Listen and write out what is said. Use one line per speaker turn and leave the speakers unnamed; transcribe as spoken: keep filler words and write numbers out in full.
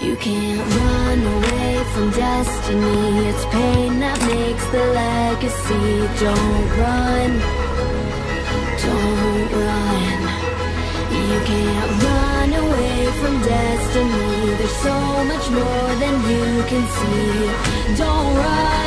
You can't run away from destiny. It's pain that makes the legacy. Don't run, don't run. You can't run away from destiny. There's so much more than you can see. Don't run.